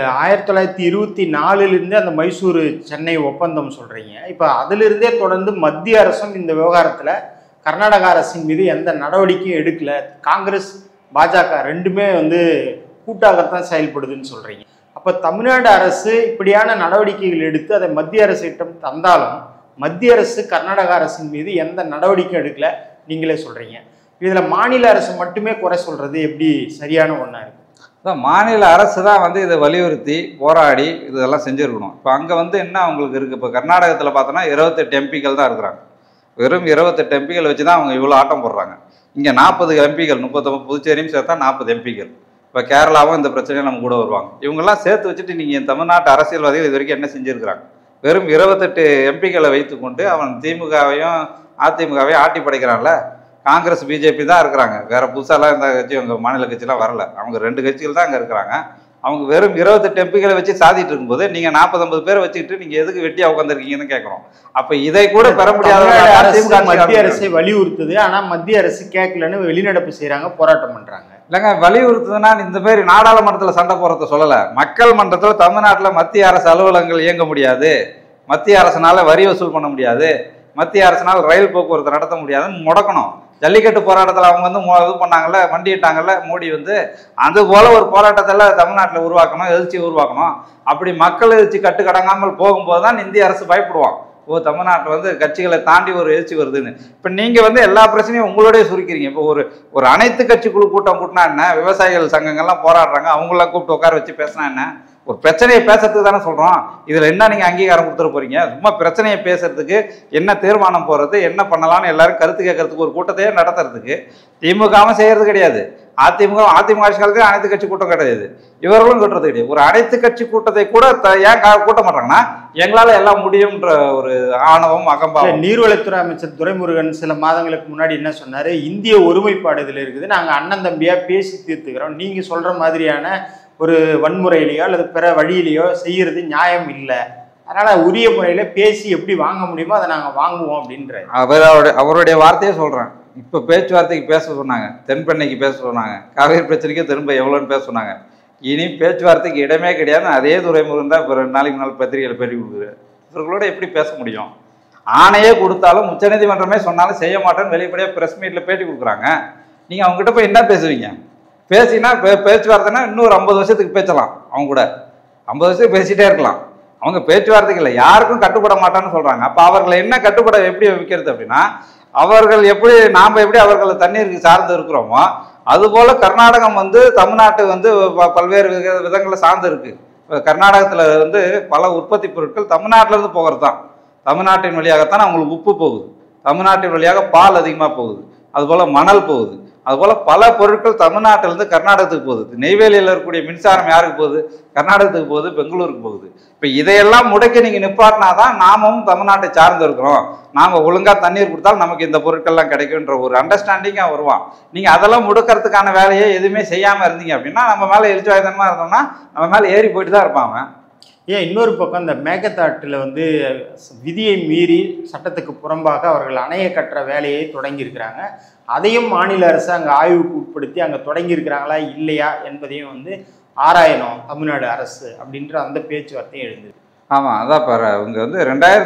1924 அந்த மைசூரு சென்னை ஒப்பந்தம் சொல்கிறீங்க. இப்போ அதிலிருந்தே தொடர்ந்து மத்திய அரசும் இந்த விவகாரத்தில் கர்நாடக அரசின் மீது எந்த நடவடிக்கையும் எடுக்கல. காங்கிரஸ் பாஜக ரெண்டுமே வந்து கூட்டாகத்தான் செயல்படுதுன்னு சொல்கிறீங்க. அப்போ தமிழ்நாடு அரசு இப்படியான நடவடிக்கைகள் எடுத்து அதை மத்திய அரசிடம் தந்தாலும் மத்திய அரசு கர்நாடக அரசின் மீது எந்த நடவடிக்கையும் எடுக்கல நீங்களே சொல்கிறீங்க. இதில் மாநில அரசு மட்டுமே குறை சொல்கிறது எப்படி சரியான ஒன்றா இருக்குது? அதான் மாநில அரசு தான் வந்து இதை வலியுறுத்தி போராடி இதெல்லாம் செஞ்சுருக்கணும். இப்போ அங்கே வந்து என்ன அவங்களுக்கு இருக்குது, இப்போ கர்நாடகத்தில் பார்த்தோன்னா 28 எம்பிக்கள் தான் இருக்கிறாங்க. வெறும் 28 எம்பிக்கள் வச்சு தான் அவங்க இவ்வளோ ஆட்டம் போடுறாங்க. இங்கே 40 எம்பிக்கள், 39 புதுச்சேரியும் சேர்த்தா 40 எம்பிக்கள். இப்போ கேரளாவும் இந்த பிரச்சனையை நம்ம கூட வருவாங்க. இவங்கெல்லாம் சேர்த்து வச்சுட்டு நீங்கள் தமிழ்நாட்டு அரசியல்வாதிகள் இது வரைக்கும் என்ன செஞ்சுருக்கிறாங்க? வெறும் 28 எம்பிக்களை வைத்துக்கொண்டு அவன் திமுகவையும் அதிமுகவையும் ஆட்டி படைக்கிறான்ல. காங்கிரஸ் பிஜேபி தான் இருக்கிறாங்க, வேற புதுசாலாம் இந்த கட்சி உங்கள் மாநில கட்சியெலாம் வரல. அவங்க 2 கட்சிகள் தான் அங்கே இருக்கிறாங்க. அவங்க வெறும் 28 எம்பிக்களை வச்சு சாதிட்டு இருக்கும்போது நீங்கள் 40-50 பேரை வச்சுக்கிட்டு நீங்கள் எதுக்கு வெட்டியாக உட்காந்துருக்கீங்கன்னு கேட்குறோம். அப்போ இதை கூட பெற முடியாத மத்திய அரசை வலியுறுத்துது, ஆனால் மத்திய அரசு கேட்கலன்னு வெளிநடப்பு செய்கிறாங்க, போராட்டம் பண்ணுறாங்க. இல்லைங்க, வலியுறுத்துதுன்னா இந்த மாதிரி நாடாளுமன்றத்தில் சண்டை போடுறத சொல்லலை. மக்கள் மன்றத்தில் தமிழ்நாட்டில் மத்திய அரசு அலுவலகங்கள் இயங்க முடியாது, மத்திய அரசுனால வரி வசூல் பண்ண முடியாது, மத்திய அரசினால் ரயில் போக்குவரத்து நடத்த முடியாதுன்னு முடக்கணும். ஜல்லிக்கட்டு போராட்டத்தில் அவங்க வந்து இது பண்ணாங்கல்ல, வண்டிட்டாங்கல்ல மோடி வந்து, அது போல ஒரு போராட்டத்தில் தமிழ்நாட்டில் உருவாக்கணும், எழுச்சி உருவாக்கணும். அப்படி மக்கள் எழுச்சி கட்டுக்கடங்காமல் போகும்போது தான் இந்திய அரசு பயப்படுவான். ஓ, தமிழ்நாட்டில் வந்து கட்சிகளை தாண்டி ஒரு எழுச்சி வருதுன்னு. இப்போ நீங்கள் வந்து எல்லா பிரச்சனையும் உங்களோடய சுருக்கிறீங்க. இப்போ ஒரு அனைத்து கட்சி குழு கூட்டம் கூட்டினா என்ன, விவசாயிகள் சங்கங்கள்லாம் போராடுறாங்க, அவங்களாம் கூப்பிட்டு உட்கார வச்சு பேசினா என்ன? ஒரு பிரச்சனையை பேசுறதுக்கு தானே சொல்கிறோம். இதில் என்ன நீங்கள் அங்கீகாரம் கொடுத்துட போகிறீங்க? சும்மா பிரச்சனையை பேசுறதுக்கு என்ன தீர்மானம் போகிறது, என்ன பண்ணலாம்னு எல்லாரும் கருத்து கேட்கறதுக்கு ஒரு கூட்டத்தையே நடத்துறதுக்கு திமுகவும் செய்கிறது கிடையாது, அதிமுக ஆட்சி காலத்தில் அனைத்து கட்சி கூட்டம் கிடையாது, இவர்களும் கூட்டுறது கிடையாது. ஒரு அனைத்து கட்சி கூட்டத்தை கூட ஏன் கூட்ட மாட்டாங்கன்னா எங்களால் எல்லாம் முடியும்ன்ற ஒரு ஆணவம் அகம்பாவம். நீர்வளத்துறை அமைச்சர் துரைமுருகன் சில மாதங்களுக்கு முன்னாடி என்ன சொன்னார், இந்திய ஒருமைப்பாடு இதில் இருக்குது, நாங்கள் அண்ணன் தம்பியாக பேசி தீர்த்துக்கிறோம், நீங்கள் சொல்கிற மாதிரியான ஒரு வன்முறையிலையோ அல்லது பிற வழியிலையோ செய்யறது நியாயம் இல்லை, அதனால் உரிய முறையில் பேசி எப்படி வாங்க முடியுமோ அதை நாங்கள் வாங்குவோம் அப்படின்ற அவருடைய வார்த்தையே சொல்கிறேன். இப்போ பேச்சுவார்த்தைக்கு பேச சொன்னாங்க, தென்பெண்ணைக்கு பேச சொன்னாங்க, காவிரி பிரச்சனைக்கு திரும்ப எவ்வளோன்னு பேச சொன்னாங்க. இனி பேச்சுவார்த்தைக்கு இடமே கிடையாது. அதே துரைமுருகன் தான் இப்போ 2 நாளைக்கு நாள் பத்திரிகையில் பேட்டி கொடுக்குது. இவர்களோட எப்படி பேச முடியும்? ஆணையே கொடுத்தாலும் உச்சநீதிமன்றமே சொன்னாலும் செய்ய மாட்டேன்னு வெளிப்படையாக ப்ரெஸ் மீட்டில் பேட்டி கொடுக்குறாங்க. நீங்கள் அவங்ககிட்ட போய் என்ன பேசுவீங்க? பேசினா பேச்சுவார்த்தைனா இன்னொரு 50 வருஷத்துக்கு பேசலாம். அவங்க கூட 50 வருஷத்துக்கு பேசிட்டே இருக்கலாம். அவங்க பேச்சுவார்த்தைக்கு இல்லை, யாருக்கும் கட்டுப்பட மாட்டான்னு சொல்றாங்க. அப்ப அவர்களை என்ன கட்டுப்பட எப்படி வைக்கிறது அப்படின்னா, அவர்கள் எப்படி நாம எப்படி அவர்களை தண்ணீருக்கு சார்ந்து இருக்கிறோமோ அதுபோல கர்நாடகம் வந்து தமிழ்நாட்டு வந்து பல்வேறு விதங்களை சார்ந்து இருக்கு. கர்நாடகத்துல வந்து பல உற்பத்தி பொருட்கள் தமிழ்நாட்டில இருந்து போகிறது தான். தமிழ்நாட்டின் வழியாகத்தான் அவங்களுக்கு உப்பு போகுது, தமிழ்நாட்டின் வழியாக பால் அதிகமாக போகுது, அதுபோல மணல் போகுது, அதுபோல பல பொருட்கள் தமிழ்நாட்டிலிருந்து கர்நாடகத்துக்கு போகுது. நெய்வேலியில் இருக்கக்கூடிய மின்சாரம் யாருக்கு போகுது? கர்நாடகத்துக்கு போகுது, பெங்களூருக்கு போகுது. இப்போ இதையெல்லாம் முடக்கி நீங்கள் நிப்பாட்டினாதான் நாமும் தமிழ்நாட்டை சார்ந்து இருக்கிறோம், நாங்கள் ஒழுங்காக தண்ணீர் கொடுத்தாலும் நமக்கு இந்த பொருட்கள்லாம் கிடைக்குன்ற ஒரு அண்டர்ஸ்டாண்டிங்காக வருவான். நீங்கள் அதெல்லாம் முடக்கிறதுக்கான வேலையை எதுவுமே செய்யாமல் இருந்தீங்க அப்படின்னா நம்ம மேலே எழுச்சி வாய்ந்தமாக இருந்தோம்னா நம்ம மேலே ஏறி போயிட்டு தான் இருப்பாங்க. ஏன் இன்னொரு பக்கம் இந்த மேகதாட்டில் வந்து விதியை மீறி சட்டத்துக்கு புறம்பாக அவர்கள் அணையை கட்டுற வேலையை தொடங்கியிருக்கிறாங்க. அதையும் மாநில அரசு அங்கே ஆய்வுக்கு உட்படுத்தி அங்கே தொடங்கியிருக்கிறாங்களா இல்லையா என்பதையும் வந்து ஆராயணும் தமிழ்நாடு அரசு அப்படின்ற அந்த பேச்சுவார்த்தையும் எழுந்தது. ஆமாம், அதான் பாரு, அவங்க வந்து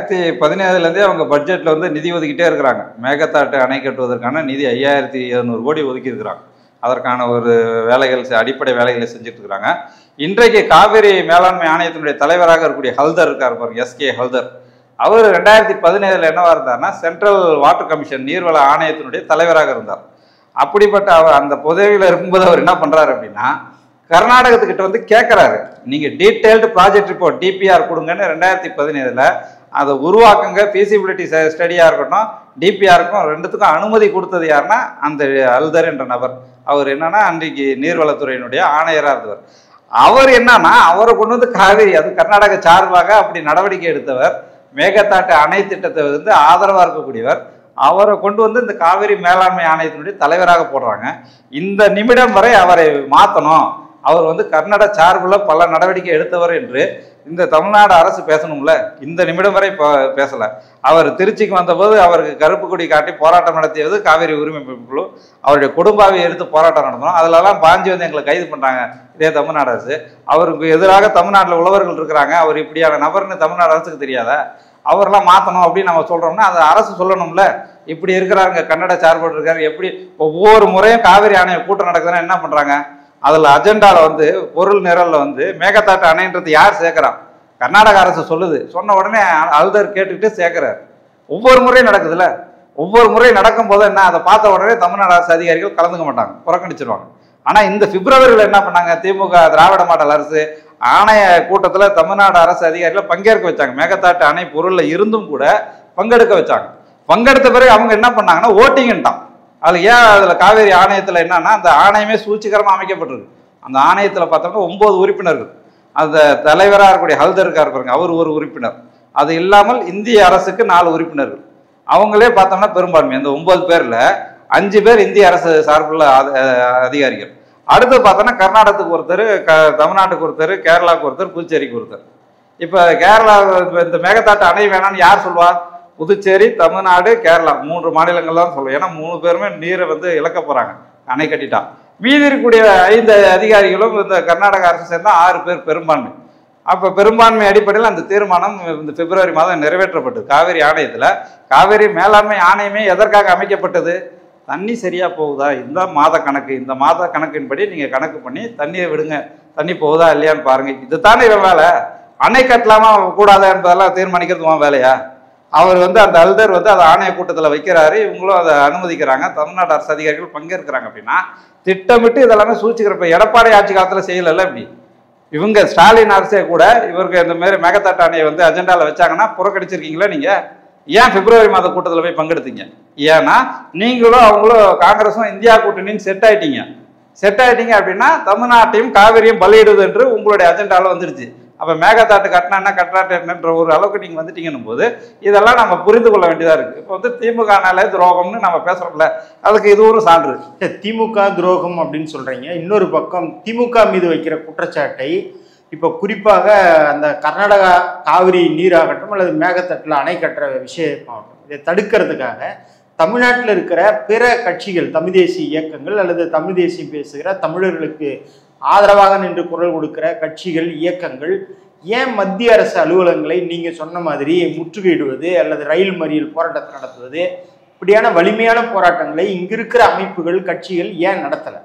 2017 அவங்க பட்ஜெட்டில் வந்து நிதி ஒதுக்கிட்டே இருக்கிறாங்க. மேகதாட்டு அணை கட்டுவதற்கான நிதி 5700 கோடி ஒதுக்கியிருக்கிறாங்க. அதற்கான ஒரு வேலைகள் அடிப்படை வேலைகளை செஞ்சுட்டு இருக்கிறாங்க. இன்றைக்கு காவிரி மேலாண்மை ஆணையத்தினுடைய தலைவராக இருக்கக்கூடிய ஹல்தர் இருக்கார் பாருங்க, எஸ்கே ஹல்தர். அவர் 2017 என்னவா இருந்தார்னா சென்ட்ரல் வாட்டர் கமிஷன் நீர்வள ஆணையத்தினுடைய தலைவராக இருந்தார். அப்படிப்பட்ட அவர் அந்த பதவியில் இருக்கும்போது அவர் என்ன பண்றாரு அப்படின்னா, கர்நாடகத்துக்கிட்ட வந்து கேட்குறாரு, நீங்கள் டீட்டெயில்டு ப்ராஜெக்ட் ரிப்போர்ட் டிபிஆர் கொடுங்கன்னு 2017 அதை உருவாக்குங்க. ஃபீசிபிலிட்டி ஸ்டடியாக இருக்கட்டும், டிபிஆருக்கும் ரெண்டுத்துக்கும் அனுமதி கொடுத்தது யாருன்னா அந்த ஹல்தர் என்ற நபர். அவர் என்னன்னா அன்றைக்கு நீர்வளத்துறையினுடைய ஆணையராக இருந்தவர். அவர் என்னன்னா அவரை கொண்டு வந்து காவிரி, அது கர்நாடக சார்பாக அப்படி நடவடிக்கை எடுத்தவர், மேகதாட்டு அணை திட்டத்தை வந்து ஆதரவாக இருக்கக்கூடியவர். அவரை கொண்டு வந்து இந்த காவிரி மேலாண்மை ஆணையத்தினுடைய தலைவராக போடுறாங்க. இந்த நிமிடம் வரை அவரை மாற்றணும், அவர் வந்து கர்நாடக சார்பில் பல நடவடிக்கை எடுத்தவர் என்று இந்த தமிழ்நாடு அரசு பேசணும்ல. இந்த நிமிடம் வரை பேசலை. அவர் திருச்சிக்கு வந்தபோது அவருக்கு கருப்பு கொடி காட்டி போராட்டம் நடத்தியது காவிரி உரிமை குழு. அவருடைய குடும்பாவை எடுத்து போராட்டம் நடத்தணும், அதிலெல்லாம் பாஞ்சி வந்து எங்களை கைது பண்ணுறாங்க இதே தமிழ்நாடு அரசு. அவருக்கு எதிராக தமிழ்நாட்டில் உழவர்கள் இருக்கிறாங்க, அவர் இப்படியான நபர்னு தமிழ்நாடு அரசுக்கு தெரியாத, அவரெல்லாம் மாற்றணும் அப்படின்னு நம்ம சொல்கிறோம்னா அதை அரசு சொல்லணும்ல. இப்படி இருக்கிறாருங்க, கன்னட சார்போடு இருக்காரு. எப்படி ஒவ்வொரு முறையும் காவிரி ஆணைய கூட்டம் நடக்குதுன்னா என்ன பண்ணுறாங்க, அதில் அஜெண்டாவில் வந்து பொருள் நிரலில் வந்து மேகதாட்டு அணைன்றது யார் சேர்க்குறான், கர்நாடக அரசு சொல்லுது. சொன்ன உடனே ஹல்தர் கேட்டுக்கிட்டு சேர்க்குறாரு. ஒவ்வொரு முறையும் நடக்குதுல்ல, ஒவ்வொரு முறையும் நடக்கும் போது என்ன, அதை பார்த்த உடனே தமிழ்நாடு அரசு அதிகாரிகள் கலந்துக்க மாட்டாங்க, புறக்கணிச்சிருவாங்க. ஆனால் இந்த பிப்ரவரியில் என்ன பண்ணாங்க, திமுக திராவிட மாடல் அரசு ஆணைய கூட்டத்தில் தமிழ்நாடு அரசு அதிகாரிகளை பங்கேற்க வச்சாங்க. மேகதாட்டு அணை பொருளில் இருந்தும் கூட பங்கெடுக்க வச்சாங்க. பங்கெடுத்த பிறகு அவங்க என்ன பண்ணாங்கன்னா ஓட்டிங்கன்ட்டான். அதில் ஏன் அதில் காவேரி ஆணையத்தில் என்னன்னா அந்த ஆணையமே சூழ்ச்சிகரமாக அமைக்கப்பட்டிருக்கு. அந்த ஆணையத்தில் பார்த்தோம்னா 9 உறுப்பினர்கள். அந்த தலைவராக இருக்கக்கூடிய ஹல்தர் இருக்கார் பாருங்க, அவர் ஒரு உறுப்பினர். அது இல்லாமல் இந்திய அரசுக்கு 4 உறுப்பினர்கள். அவங்களே பார்த்தோம்னா பெரும்பான்மை. அந்த 9 பேரில் 5 பேர் இந்திய அரசு சார்புள்ள அதிகாரிகள். அடுத்து பார்த்தோன்னா கர்நாடகத்துக்கு ஒருத்தர், தமிழ்நாட்டுக்கு ஒருத்தர், கேரளாவுக்கு ஒருத்தர், புதுச்சேரிக்கு ஒருத்தர். இப்போ கேரளா இந்த மேகதாட்டு அணை வேணான்னு யார் சொல்வா? புதுச்சேரி, தமிழ்நாடு, கேரளா 3 மாநிலங்கள் தான் சொல்லுவோம். ஏன்னா 3 பேருமே நீரை வந்து இழக்க போகிறாங்க அணை கட்டிட்டா. மீதி இருக்கக்கூடிய 5 அதிகாரிகளும் இந்த கர்நாடக அரசு சேர்ந்தால் 6 பேர் பெரும்பான்மை. அப்போ பெரும்பான்மை அடிப்படையில் அந்த தீர்மானம் இந்த பிப்ரவரி மாதம் நிறைவேற்றப்பட்டது. காவிரி ஆணையத்தில் காவிரி மேலாண்மை ஆணையமே எதற்காக அமைக்கப்பட்டது? தண்ணி சரியாக போகுதா, இந்த மாத கணக்கு, இந்த மாத கணக்கின்படி நீங்கள் கணக்கு பண்ணி தண்ணியை விடுங்க, தண்ணி போகுதா இல்லையான்னு பாருங்கள். இது தானே இவன் வேலை. அணை கட்டலாமா கூடாதா என்பதெல்லாம் தீர்மானிக்கிறது உன் வேலையா? அவர் வந்து அந்த ஹல்தர் வந்து அதை ஆணைய கூட்டத்தில் வைக்கிறாரு, இவங்களும் அதை அனுமதிக்கிறாங்க, தமிழ்நாடு அரசு அதிகாரிகள் பங்கேற்கிறாங்க. அப்படின்னா திட்டமிட்டு இதெல்லாமே சூழ்ச்சிக்கிறப்ப எடப்பாடி ஆட்சி காலத்தில் செய்யலைல்ல. இப்படி இவங்க ஸ்டாலின் அரசே கூட இவருக்கு இந்த மாதிரி மேகதாட்டு அணையை வந்து அஜெண்டாவில் வச்சாங்கன்னா புறக்கணிச்சிருக்கீங்களா நீங்கள்? ஏன் பிப்ரவரி மாத கூட்டத்தில் போய் பங்கெடுத்தீங்க? ஏன்னா நீங்களும் அவங்களும் காங்கிரஸும் இந்தியா கூட்டணின்னு செட் ஆயிட்டீங்க அப்படின்னா தமிழ்நாட்டையும் காவிரியும் பலியிடுவது என்று உங்களுடைய அஜெண்டாவில் வந்துடுச்சு. அப்போ மேகதாட்டு கட்டினா என்ன, கட்டாட்டு என்னன்ற ஒரு அளவுக்கு நீங்கள் வந்துட்டீங்கன்னும் போது இதெல்லாம் நம்ம புரிந்து கொள்ள வேண்டியதாக இருக்குது. இப்போ வந்து திமுகனாலே துரோகம்னு நம்ம பேசுகிறோம்ல, அதுக்கு இது ஒரு சான்று. திமுக துரோகம் அப்படின்னு சொல்கிறீங்க. இன்னொரு பக்கம் திமுக மீது வைக்கிற குற்றச்சாட்டை இப்போ குறிப்பாக அந்த கர்நாடகா காவிரி நீராகட்டும் அல்லது மேகதாட்டில் அணை கட்டுற விஷயமாகட்டும், இதை தடுக்கிறதுக்காக தமிழ்நாட்டில் இருக்கிற பிற கட்சிகள், தமிழ் தேசிய இயக்கங்கள் அல்லது தமிழ் தேசியம் பேசுகிற தமிழர்களுக்கு ஆதரவாக நின்று குரல் கொடுக்கிற கட்சிகள், இயக்கங்கள் ஏன் மத்திய அரசு அலுவலகங்களை நீங்கள் சொன்ன மாதிரி முற்றுகையிடுவது அல்லது ரயில் மறியல் போராட்டத்தை நடத்துவது, இப்படியான வலிமையான போராட்டங்களை இங்கிருக்கிற அமைப்புகள், கட்சிகள் ஏன் நடத்தலை?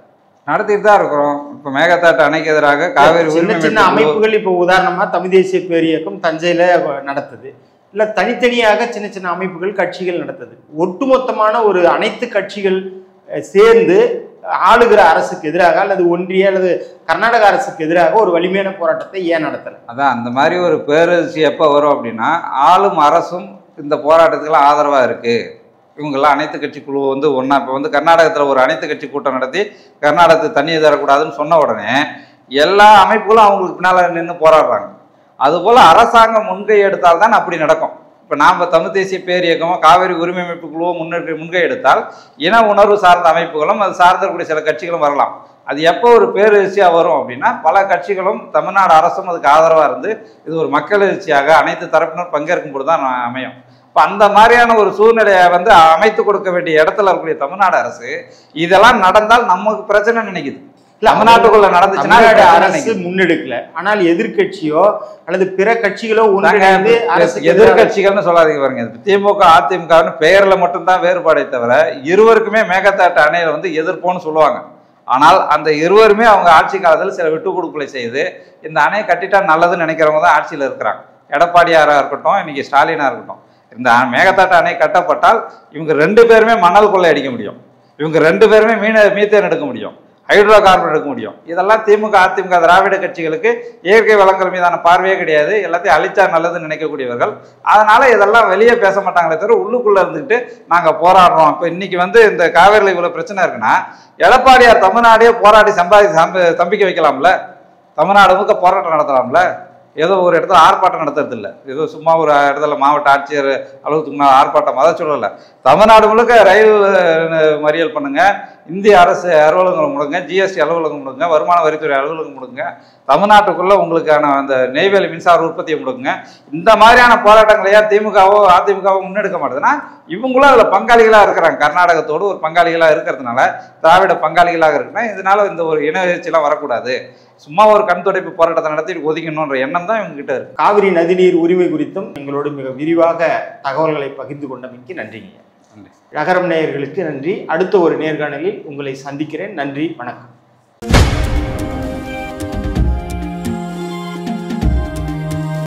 நடத்திட்டு தான் இருக்கிறோம். இப்போ மேகதாட்டு அணைக்கு எதிராக காவேரி சின்ன சின்ன அமைப்புகள் இப்போ உதாரணமா தமிழ் தேசிய பேரியக்கம் தஞ்சையில நடத்துது, இல்ல தனித்தனியாக சின்ன சின்ன அமைப்புகள் கட்சிகள் நடத்துது. ஒட்டுமொத்தமான ஒரு அனைத்து கட்சிகள் சேர்ந்து ஆளுகிற அரசுக்கு எதிராக அல்லது ஒன்றிய அல்லது கர்நாடக அரசுக்கு எதிராக ஒரு வலிமையான போராட்டத்தை ஏன் நடத்தலை? அதான் அந்த மாதிரி ஒரு பேரரசு எப்போ வரும் அப்படின்னா, ஆளும் அரசும் இந்த போராட்டத்துக்கெல்லாம் ஆதரவாக இருக்குது, இவங்கெல்லாம் அனைத்து கட்சி குழு வந்து ஒன்றா இப்போ வந்து கர்நாடகத்தில் ஒரு அனைத்து கட்சி கூட்டம் நடத்தி கர்நாடகத்துக்கு தண்ணி தரக்கூடாதுன்னு சொன்ன உடனே எல்லா அமைப்புகளும் அவங்களுக்கு பின்னால் நின்று போராடுறாங்க. அதுபோல் அரசாங்கம் முன்கை எடுத்தால்தான் அப்படி நடக்கும். இப்போ நாம் தமிழ் தேசிய பேரியக்கமோ காவிரி உரிமை அமைப்பு குழுவோ முன்கை எடுத்தால் இன உணர்வு சார்ந்த அமைப்புகளும் அது சார்ந்தக்கூடிய சில கட்சிகளும் வரலாம். அது எப்போ ஒரு பேரெழுச்சியாக வரும் அப்படின்னா, பல கட்சிகளும் தமிழ்நாடு அரசும் அதுக்கு ஆதரவாக இருந்து இது ஒரு மக்கள் எழுச்சியாக அனைத்து தரப்பினர் பங்கேற்கும் போது தான் அமையும். இப்போ அந்த மாதிரியான ஒரு சூழ்நிலையை வந்து அமைத்து கொடுக்க வேண்டிய இடத்துல இருக்கக்கூடிய தமிழ்நாடு அரசு இதெல்லாம் நடந்தால் நமக்கு பிரச்சனை நினைக்குது. தமிழ்நாட்டுக்குள்ள நடந்துச்சுன்னா அரசு முன்னெடுக்கல, ஆனால் எதிர்கட்சியோ அல்லது பிற கட்சிகளோ எதிர்கட்சிகள்னு சொல்லாதீங்க பாருங்க. திமுக அதிமுகன்னு பெயர்ல மட்டும்தான் வேறுபாடை தவிர இருவருக்குமே மேகதாட்டு அணையில வந்து எதிர்ப்போன்னு சொல்லுவாங்க. ஆனால் அந்த இருவருமே அவங்க ஆட்சி காலத்தில் சில விட்டு கொடுப்புகளை செய்து இந்த அணையை கட்டிட்டா நல்லதுன்னு நினைக்கிறவங்க தான் ஆட்சியில் இருக்கிறாங்க. எடப்பாடியாராக இருக்கட்டும், இன்னைக்கு ஸ்டாலினாக இருக்கட்டும். இந்த மேகதாட்டு அணை கட்டப்பட்டால் இவங்க 2 பேருமே மணல் கொள்ளை அடிக்க முடியும், இவங்க 2 பேருமே மீத்தேன் எடுக்க முடியும், ஹைட்ரோ கார்பன் எடுக்க முடியும். இதெல்லாம் திமுக அதிமுக திராவிட கட்சிகளுக்கு இயற்கை வளங்கள் மீதான பார்வையே கிடையாது. எல்லாத்தையும் அழிச்சா நல்லதுன்னு நினைக்கக்கூடியவர்கள். அதனால இதெல்லாம் வெளியே பேச மாட்டாங்களே தவிர உள்ளுக்குள்ள இருந்துக்கிட்டு நாங்கள் போராடுறோம். இப்போ இன்னைக்கு வந்து இந்த காவேரியில் இவ்வளோ பிரச்சனை இருக்குன்னா எடப்பாடியார் தமிழ்நாடே போராடி தம்பிக்க வைக்கலாம்ல, தமிழ்நாடு முழுக்க போராட்டம் நடத்தலாம்ல. ஏதோ ஒரு இடத்துல ஆர்ப்பாட்டம் நடத்துறது இல்லை, ஏதோ சும்மா ஒரு இடத்துல மாவட்ட ஆட்சியர் அலுவலகத்துக்கு ஆர்ப்பாட்டம் அதை சொல்லலை. தமிழ்நாடு முழுக்க ரயில் மறியல் பண்ணுங்க, இந்திய அரசு அலுவலகங்கள் முடுங்க, ஜிஎஸ்டி அலுவலகம் முடுங்க, வருமான வரித்துறை அலுவலகம் முடுங்க, தமிழ்நாட்டுக்குள்ள உங்களுக்கான அந்த நெய்வேலி மின்சார உற்பத்தியை முடுங்க. இந்த மாதிரியான போராட்டங்களையா திமுகவோ அதிமுகவோ முன்னெடுக்க மாட்டேதுன்னா இவங்களும் அதில் பங்காளிகளாக இருக்கிறாங்க. கர்நாடகத்தோடு ஒரு பங்காளிகளாக இருக்கிறதுனால, திராவிட பங்காளிகளாக இருக்குன்னா இதனால இந்த ஒரு இன எழுச்சியெல்லாம் வரக்கூடாது, சும்மா ஒரு கண் துடைப்பு போராட்டத்தை நடத்தி ஒதுக்கணுன்ற எண்ணம் தான் இவங்க கிட்ட இருக்கு. காவிரி நதிநீர் உரிமை குறித்தும் எங்களோடு மிக விரிவாக தகவல்களை பகிர்ந்து கொண்டமைக்கு நன்றிங்க. நன்றி. நகரம் நேயர்களுக்கு நன்றி. அடுத்த ஒரு நேர்காணலில் உங்களை சந்திக்கிறேன். நன்றி, வணக்கம்.